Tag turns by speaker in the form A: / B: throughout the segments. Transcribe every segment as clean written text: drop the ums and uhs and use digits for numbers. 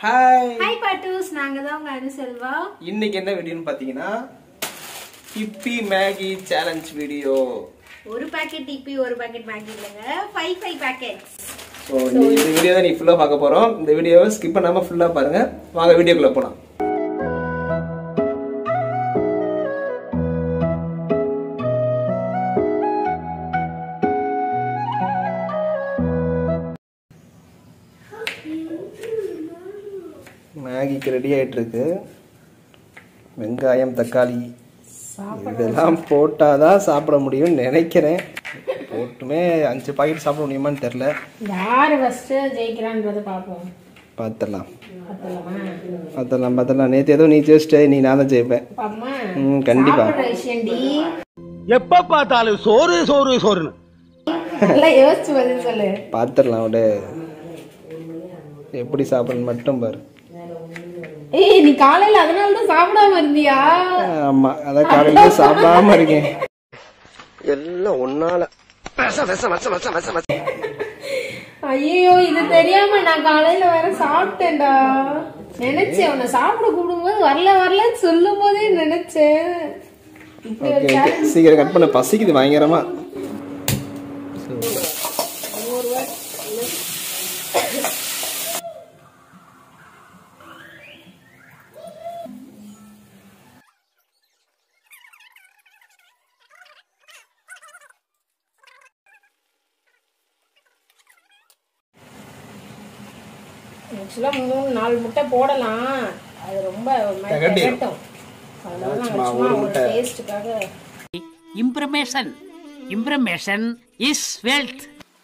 A: Hi
B: hi பாட்டூஸ், நாங்க தான் உங்க அனுசெல்வா.
A: இன்னைக்கு என்ன வீடியோன்னு பாத்தீங்கன்னா Yippee மேகி சேலஞ்ச் வீடியோ.
B: ஒரு பாக்கெட் Yippee, ஒரு பாக்கெட் மேகி இல்லங்க, 5 பாக்கெட்ஸ்.
A: சோ இந்த வீடியோ தான் நீ ஃபுல்லா பார்க்க போறோம். இந்த வீடியோவை ஸ்கிப் பண்ணாம ஃபுல்லா பாருங்க. வாங்க வீடியோக்குள்ள போலாம். மேகிக்கு ரெடி ஆயிட்டு இருக்கு. வெங்காயம், தக்காளி இதெல்லாம் போட்டாதான் சாப்பிட முடியும்னு நினைக்கிறேன். போட்டுமே 5 பாக்கெட் சாப்பிட முடியுமான்னு தெரியல.
B: யார் ஃபர்ஸ்ட் ஜெயிக்கிறான்றத பாப்போம்.
A: பாத்துடலாம். நேத்து ஏதோ நீ ஜெயிச்சிட்ட, நீ நான் தான் ஜெயிப்பேன். கண்டிப்பா.
C: எப்ப பார்த்தாலும் சோறு சோறு சோறுன்னு
B: யோசிச்சு பதில் சொல்லு.
A: பாத்துடலாம். எப்படி சாப்பிடணும் மட்டும் பாரு.
B: ஏய், நீ காலையில அதனால தான் சாப்பிடாம இருந்தியா?
A: ஆமா, அதான் காலையில சாப்பிடாம இருக்கேன். எல்லாம் ஒன்னால.
B: ஐயோ, இது தெரியாம நான் காலையில வேற சாப்பிட்டேன்டா. நினைச்சேன் உன்னை சாப்பிட கூப்பிடும்போது வரலன்னு சொல்லும் போதே நினைச்சேன்.
A: சீக்கிரம் கட் பண்ண, பசிக்குது பயங்கரமா.
B: ஆக்சுவலா 3-4 முட்டை போடலாம். அது ரொம்ப திகட்டும். அதனால நான் சும்மா ஒரு டேஸ்டுக்காக.
D: Information is wealth.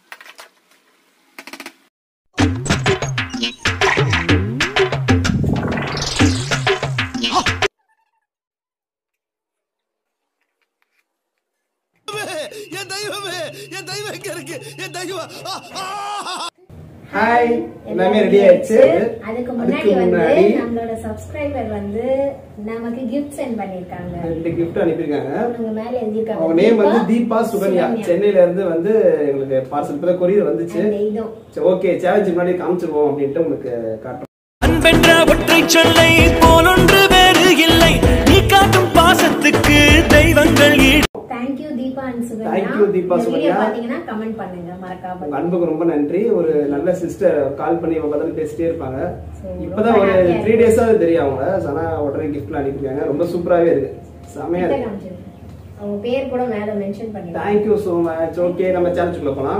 A: ஹாய், எல்லாமே ரெடி ஆயிடுச்சு.
B: அதுக்கு முன்னாடி நம்மளோட சப்ஸ்கிரைபர் நமக்கு gift சென்ட் பண்ணிருக்காங்க.
A: 2 gift அனுப்பிருக்காங்க.
B: அவங்க மேல எழுதி இருக்காங்க.
A: அவங்க நேம் தீபா சுகன்யா. சென்னையில இருந்து எங்களுக்கு பார்சல் இப்ப கொரியர் வந்துச்சு. சரி, ஓகே, சேலஞ்ச் முன்னாடி காமிச்சிருவோம் அப்படினு உங்களுக்கு காட்டுறோம்.
E: அன்பென்ற ஒற்றை சொல்லை போலொன்று வேறு இல்லை, நீ காட்டும் பாசத்துக்கு தெய்வங்கள்.
B: Thank you Deepa and Sukanya.
A: Thank you Deepa Sukanya.
B: பாத்தீங்கன்னா கமெண்ட் பண்ணுங்க மறக்காம.
A: உங்க அன்புக்கு ரொம்ப நன்றி. ஒரு நல்ல சிஸ்டர், கால் பண்ணி பதில் பேசிட்டே இருப்பாங்க. இப்பதான் ஒரு 3 டேஸா தெரியும் அவங்க. ஆனா உடனே கிஃப்ட்லாம் அனுப்பிருக்காங்க. ரொம்ப சூப்பராவே இருக்கு. செமையா இருக்கு.
B: அவங்க பேர் கூட மேல மென்ஷன் பண்ணிருக்காங்க.
A: Thank you so much. Okay, நம்ம சேலஞ்சுக்குள்ள போலாம்.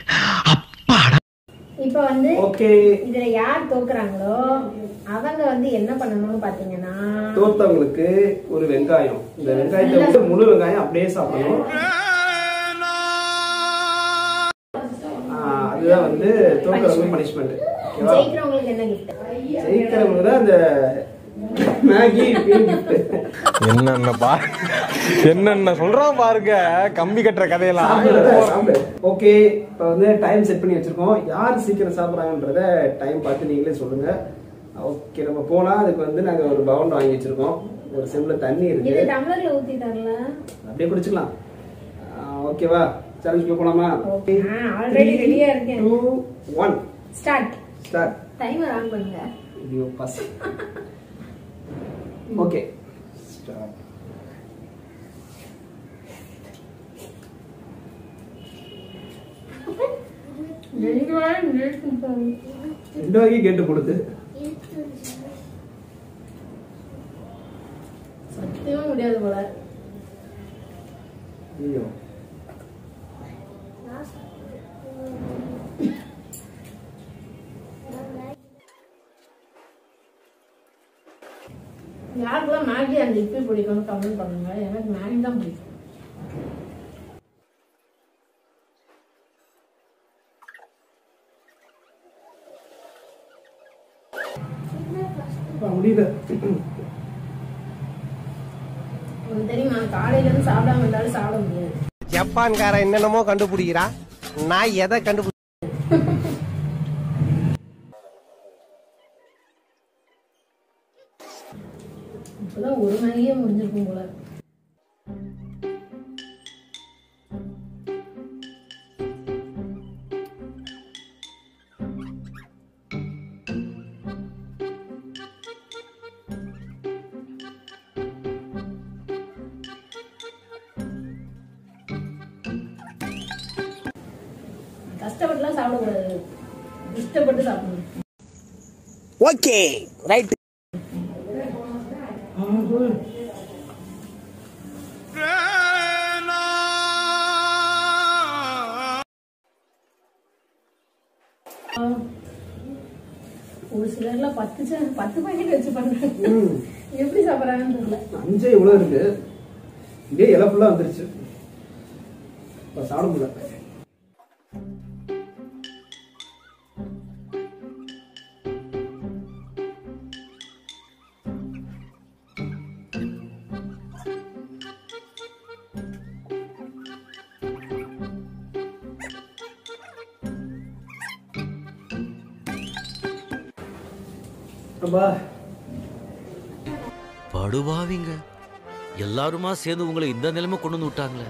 B: இப்போ
A: ஓகே,
B: இதுல யார் தோக்குறாங்களோ அவங்க என்ன பண்ணணும்னு பாத்தீங்கன்னா,
A: தோத்தவங்களுக்கு ஒரு வெங்காயம், இந்த வெங்காயத்தை முழு வெங்காயம் அப்படியே சாப்பிடணும். அதுதான் தோக்குறவங்க பனிஷ்மெண்ட்.
B: ஜெயிக்கிறவங்களுக்கு என்ன கிஃப்ட்?
A: ஜெயிக்கிறவங்க தான் அந்த மேகி கிஃப்ட்.
C: என்னென்ன சொல்றான் பாருங்க, கம்பி கட்டுற கதையெல்லாம்.
A: ஓகே, இப்போ டைம் செட் பண்ணி வச்சிருக்கோம். யார் சீக்கிரம் சாப்பிடுறாங்கன்றத டைம் பார்த்து நீங்களே சொல்லுங்க. ஓகே, நம்ம போனா அதுக்கு நாங்க ஒரு பவுண்ட் வாங்கி வச்சிருக்கோம். ஒரு செம்ல தண்ணி இருக்கு.
B: இது டம்ளர்ல ஊத்தி தரல,
A: அப்படியே குடிச்சுக்கலாம். ஓகேவா? சேலஞ்சுக்கு போலாமா?
B: ஓகே, ஆல்ரெடி ரெடியா இருக்கேன்.
A: 2 1
B: ஸ்டார்ட். டைமர் ஆன் பண்ணுங்க.
A: ஐயோ பஸ். Okay, start. ரெண்டு வகை கேட்டு கொடுத்து
B: சத்தியமா முடியாது போல.
A: ஐயோ,
B: யாருக்கெல்லாம் மேகி அந்த இப்பி பிடிக்கும்னு கமெண்ட் பண்ணுங்க. எனக்கு மேகி தான் பிடிக்கும்.
A: முடியல.
B: உங்களுக்கு தெரியுமா, காலையில இருந்து சாப்பிடாம இருந்தாலும் சாப்பிட முடியாது.
C: ஜப்பான்காரன் என்னென்னமோ கண்டுபிடிக்கிறான், நான் எதை கண்டுபிடி.
B: இப்பதான் ஒரு மேகியே முடிஞ்சிருக்கும் போல. கஷ்டப்பட்டுலாம் சாப்பிடக்கூடாது, இஷ்டப்பட்டு சாப்பிடணும்.
C: Okay right.
B: ஒரு சிலர்லாம் 10 பாக்கெட் வச்சு பண்றாங்க. எப்படி சாப்பிடறாங்கன்னு தெரியல.
A: 5 இவ்வளவு இருக்கு, இதே இலை ஃபுல்லா வந்துருச்சு, சாப்பிட முடியல.
F: படுவாவிங்க, எல்லாருமா சேர்ந்து உங்களை இந்த நிலைமை கொண்டு வந்து விட்டாங்களே.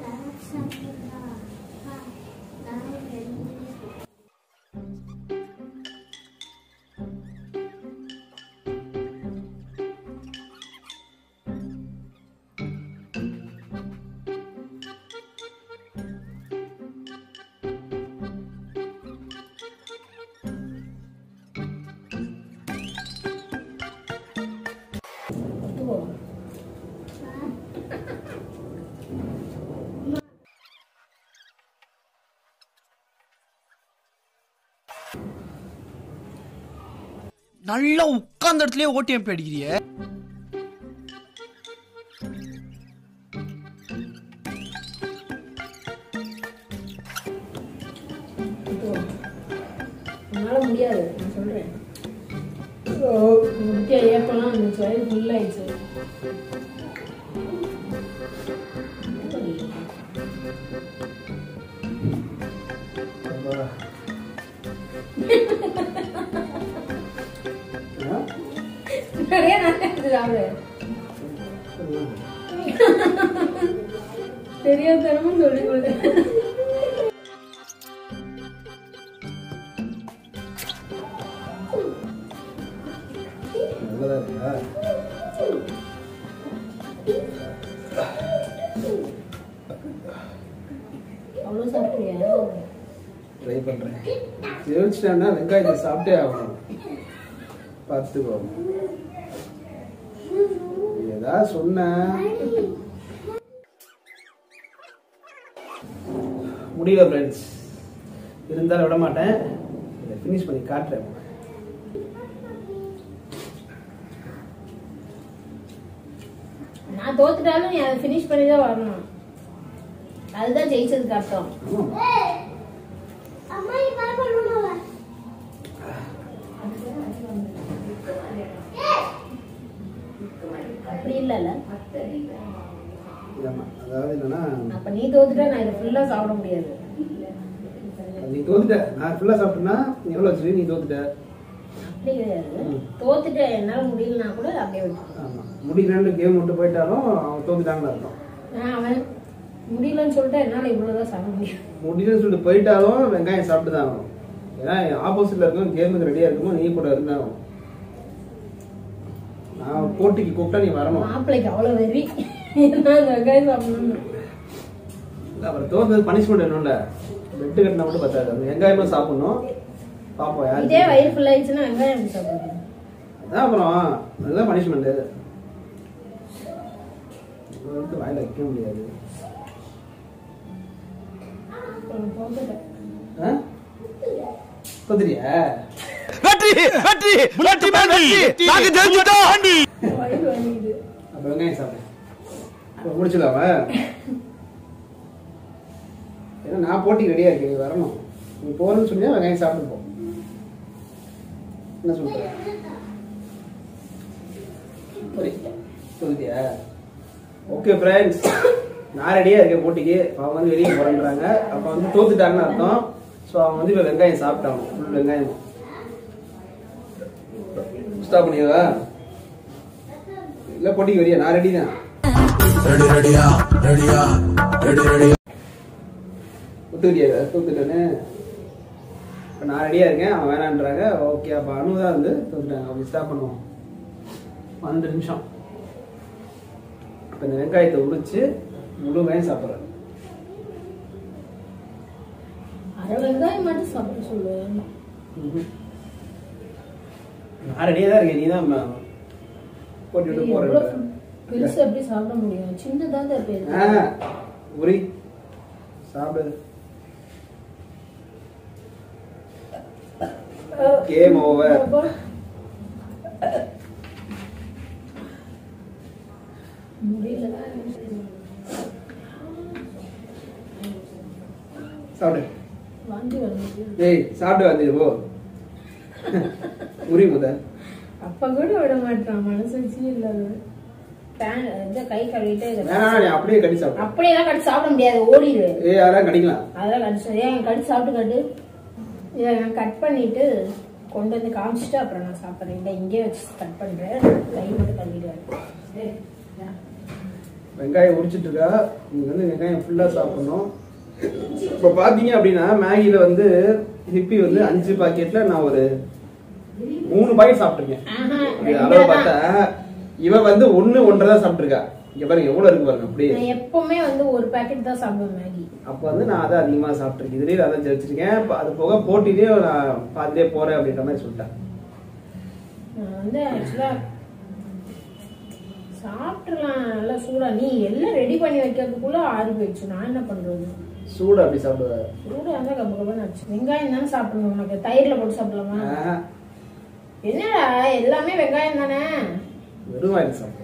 G: நல்லா உட்கார்ந்த இடத்துலயே ஓட்டிஎம்பி அடிக்கிறிய.
B: உன்னால முடியாது, நான் சொல்றேன். ஏப்பெல்லாம் வந்துச்சு, வயிறு ஃபுல் ஆயிடுச்சு. நிறைய சாப்பிடு, தெரியாதனமும் சொல்லிக்கொள்ளு. அவ்வளவு சாப்பிடுறியா?
A: ட்ரை பண்றேன். யோசிச்சிட்டேன்னா வெங்காயத்தை சாப்பிட்டே ஆகணும். பார்த்துக்கோ, ஏதாவது சொன்ன முடியல ஃப்ரெண்ட்ஸ், இருந்தாலும் விட மாட்டேன், இதை ஃபினிஷ் பண்ணி காட்டுறேன்.
B: நான் தோத்துட்டாலும் நீ அதை ஃபினிஷ் பண்ணி தான் வரணும், அதுதான் ஜெயிச்சதுக்கு அர்த்தம். அப்படி இல்லல,
A: அதாவது என்னன்னா,
B: அப்ப நீ தோத்துட்டா நான் இதை ஃபுல்லா சாப்பிட முடியாது.
A: நீ தோத்துட்ட, நான் ஃபுல்லா சாப்பிட்டேன்னா நீ எவ்வளவு வச்சு நீ தோத்துட்ட.
B: அப்படி கிடையாது, தோத்துட்ட என்னால முடியலன்னா கூட அப்படியே விட்டு.
A: ஆமா, முடியலன்னு கேம் விட்டு போயிட்டாலும் அவன் தோத்துட்டாங்கன்னு அர்த்தம்.
B: அவன் முடியலன்னு சொல்லிட்டு என்னால இவ்வளவுதான் சாப்பிட முடியும்.
A: முடியலன்னு சொல்லிட்டு போயிட்டாலும் வெங்காயம் சாப்பிட்டு தான் ஆகணும். ஏன்னா ஆப்போசிட்ல இருக்கும், கேமுக்கு ரெடியா இருக்குமோ நீ கூட இருந்தாலும். நான் போட்டிக்கு கூப்பிட்டா நீ வரணும்.
B: மாப்பிள்ளைக்கு அவ்வளவு வெறி, வெங்காயம் சாப்பிடணும்.
A: அப்புறம் தோற்றது பனிஷ்மெண்ட் என்னோட பெட்டு கட்டினா மட்டும் பத்தாது, அந்த வெங்காயமா சாப்பிடணும். பாப்போம் யாரு.
B: இதே வயிறு ஃபுல் ஆயிடுச்சுன்னா வெங்காயம் சாப்பிடணும்.
A: அதான் அப்புறம் அதுதான் பனிஷ்மெண்ட். வாயில வைக்க முடியாது. தோத்துறியா?
G: வெற்றி வெற்றி வெற்றி வெற்றி, நாங்க ஜெயிச்சிட்டோம்.
A: அப்ப வெங்காயம் சாப்பிடு, முடிச்சலாமா? ஏன்னா நான் போட்டிக்கு ரெடியா இருக்கேன், நீ வரணும். நீ போறேன்னு சொன்னியா வெங்காயம் சாப்பிட்டு போ. என்ன சொல்ற? சொல்லிட்டியா? ஓகே ஃப்ரெண்ட்ஸ், நான் ரெடியா இருக்கேன் போட்டிக்கு. அவங்க வந்து வெளியே போறேன்றாங்க, அப்ப வந்து தோத்துட்டாங்கன்னு அர்த்தம். ஸோ அவங்க வந்து இப்போ வெங்காயம் சாப்பிட்டாங்க, ஃபுல் வெங்காயம். ஸ்டாப் பண்ணிடுவா இல்லை? போட்டிக்கு வரியா? நான் ரெடி தான். ஒத்துக்கிட்டியா? தோத்துட்டேன்னு இப்போ நான் ரெடியா இருக்கேன், அவன் வேணான்றாங்க. ஓகே, அப்போ அனு தான் வந்து தோத்துட்டாங்க. அப்படி ஸ்டாப் பண்ணுவோம். 12 நிமிஷம். இப்போ இந்த வெங்காயத்தை உரிச்சு முழு வெங்காயம் சாப்பிட்றேன்.
B: வெங்காயம் மட்டும் சாப்பிட சொல்லுவேன்.
A: நான் ரெடியா தான் இருக்கேன், நீ தான் போட்டுட்டு போற.
B: பெருசா எப்படி சாப்பிட முடியும்? சின்னதான் இருப்பேன்.
A: உரி சாப்பிடு. Game over.
B: முடியல.
A: சாப்பிடு.
B: வாந்தி வருது.
A: ஏய் சாப்பிட்டு வந்து போ. உரி முத.
B: அப்ப கூட விட மாட்டான், மனசாட்சி இல்லாத. கை கழுவிட்டு
A: வேணா நீ அப்படியே கடி சாப்பிடு.
B: அப்படியெல்லாம் கடிச்சு சாப்பிட முடியாது, ஓடிடு.
A: ஏய் அதெல்லாம் கடிக்கலாம்.
B: அதெல்லாம் கடிச்சு ஏன் கடிச்சு சாப்பிட்டு கட்டு. இதை நான் கட் பண்ணிட்டு கொண்டு வந்து காமிச்சிட்டு அப்புறம் நான் சாப்பிட்றேன். இல்லை இங்கே வச்சு கட் பண்றேன், கை மட்டும் கழுவிடுவேன்.
A: வெங்காயம் உரிச்சிட்டு இருக்கா, நீங்க வந்து வெங்காயம் ஃபுல்லா சாப்பிடணும். இப்போ பாத்தீங்க அப்படின்னா மேகில வந்து ஹிப்பி வந்து 5 பாக்கெட்ல நான் ஒரு 3 பாக்கெட் சாப்பிட்டுருக்கேன். அளவு பார்த்தா இவ வந்து 1-1.5 தான் சாப்பிட்டுருக்கா. இங்க பாருங்க எவ்வளவு இருக்கு பாருங்க. அப்படியே
B: நான் எப்பவுமே வந்து ஒரு பாக்கெட் தான் சாப்பிடுவேன் மேகி.
A: அப்ப வந்து நான் அதை அதிகமா சாப்பிட்டுருக்கேன். இதுலயே அதை வச்சிருக்கேன். அது போக போட்டிலே நான் பாதிலே போறேன் அப்படின்ற மாதிரி சொல்லிட்டேன்.
B: நான் வந்து ஆக்சுவலா சாப்பிட்டுலாம் நல்லா சூடா. நீ எல்லாம் ரெடி பண்ணி வைக்கிறதுக்குள்ள ஆறி போயிடுச்சு. நான் என்ன பண்றது?
A: சூடு அப்படி சாப்பிடுவேன்.
B: சூடா இருந்தா கம்ம கம்மன்னு ஆச்சு. வெங்காயம் தானே சாப்பிடணும். உனக்கு தயிர்ல போட்டு சாப்பிடலாமா? என்னடா எல்லாமே வெங்காயம் தானே.
A: வெறும் வாயில் சாப்பிடுவேன்.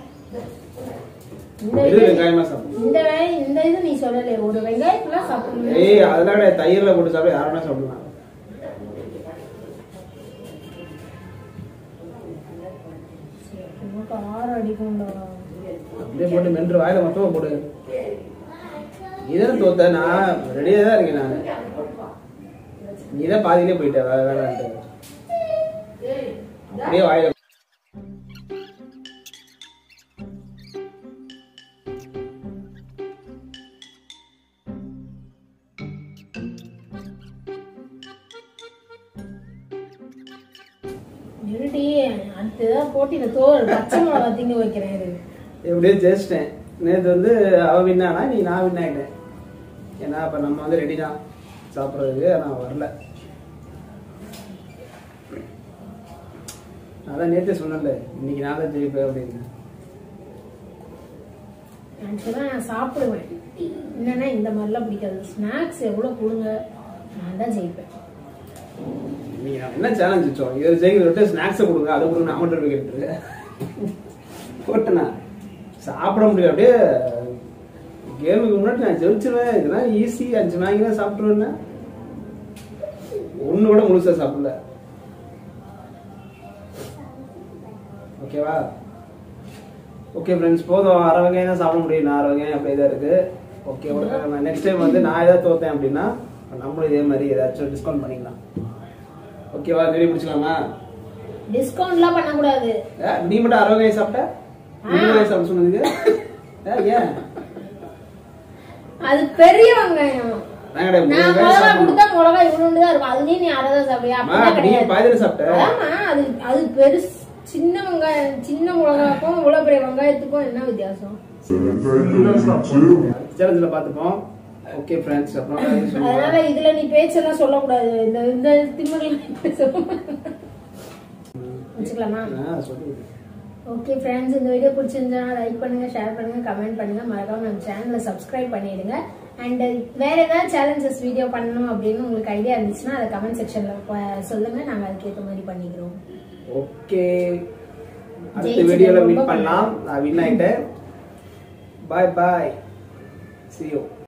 B: இந்த இது நீ சொல்லல, ஒரு வெங்காயத்துல சாப்பிடணும்.
A: ஏய் அதெல்லாம் தயிர்ல போட்டு சாப்பிட யாருன்னா சாப்பிடலாம்.
B: நமக்கு ஆறு அடிக்கும்டா.
A: அப்படியே போட்டு மென்று வாயில மொத்தமா போடு. இதெல்லாம் தோத்த நான் ரெடியா தான் இருக்கேன். நான் நீதான் பாதியிலே போயிட்ட வேணான்ட்டு அப்படியே வாயில.
B: அடுத்ததான் போட்டு இந்த தோல் பச்சை மிளகா திங்க வைக்கிறேன்.
A: எப்படியே ஜெயிச்சிட்டேன். நேற்று வந்து அவ வின்னானா, நீ நான் வின் ஆகிட்டேன். ஏன்னா அப்ப நம்ம வந்து ரெடி தான் சாப்பிட்றதுக்கு. நான் வரல. அதான் நேற்றே சொன்னல இன்னைக்கு நான் தான் ஜெயிப்பேன் அப்படின்னு.
B: ஆக்சுவலாக நான் சாப்பிடுவேன். என்னன்னா இந்த மாதிரிலாம் பிடிக்காது. ஸ்நாக்ஸ் எவ்வளோ கொடுங்க, நான் தான் ஜெயிப்பேன்.
A: நீங்க என்ன சேலஞ்ச் வச்சோம்? இதை ஜெயிக்கிற ஸ்நாக்ஸை கொடுங்க, அதை கொடுங்க, நான் மட்டும் கேட்டு போட்டேனா சாப்பிட முடியும். அப்படியே கேமுக்கு முன்னாடி நான் ஜெயிச்சிருவேன். இதெல்லாம் ஈஸி. 5 மேகி தான் சாப்பிட்டுருவேன். ஒண்ணு கூட முழுசா சாப்பிடல. ஓகேவா? ஓகே ஃப்ரெண்ட்ஸ், போதும். 1/2 வெங்காயம் தான் சாப்பிட முடியும். 4 வெங்காயம் அப்படியே தான் இருக்கு. ஓகே, நெக்ஸ்ட் டைம் வந்து நான் ஏதாவது தோத்தேன் அப்படின்னா நம்மளும் இதே மாதிரி ஏதாச்சும் டிஸ்கவுண்ட் பண்ணிக்கலாம். ஓகேவா? ரெடி பிடிச்சிக்கலாமா?
B: டிஸ்கவுண்ட்லாம் பண்ணக்கூடாது.
A: நீ மட்டும் 6 வெங்காயம் சாப்பிட்ட, 3 வெங்காயம் சாப்பிட சொன்னதுக்கு ஏன்?
B: அது பெரிய வெங்காயம். நான் மிளகா கொடுத்தா மிளகா இவ்வளவு தான் இருக்கும். அதுலயும் நீ 1/2 தான் சாப்பிடுறியா?
A: அப்படியே பாதியில சாப்பிட்ட.
B: அது பெருசு. சின்ன வெங்காயம், சின்ன மிளகாக்கும் இவ்வளவு பெரிய வெங்காயத்துக்கும் என்ன வித்தியாசம்?
A: சேலஞ்சில பாத்துப்போம். ஓகே ஃப்ரெண்ட்ஸ்,
B: அதனால இதுல நீ பேச்செல்லாம் சொல்லக்கூடாது. இந்த திமிரலாம் வச்சுக்கலாமா? ஓகே ஃப்ரெண்ட்ஸ், இந்த வீடியோ பிடிச்சிருந்தா லைக் பண்ணுங்க, ஷேர் பண்ணுங்க, கமெண்ட் பண்ணுங்க. மறக்காம நம்ம சேனலை சப்ஸ்கிரைப் பண்ணிடுங்க. அண்ட் வேற ஏதாவது சேலஞ்சஸ் வீடியோ பண்ணணும் அப்படின்னு உங்களுக்கு ஐடியா இருந்துச்சுன்னா அதை கமெண்ட் செக்ஷன்ல சொல்லுங்க. நாங்க அதுக்கேற்ற மாதிரி பண்ணிக்கிறோம்.
A: ஓகே, அடுத்த வீடியோல மீட் பண்ணலாம். நான் வின் ஆயிட்டேன். Bye bye, see you.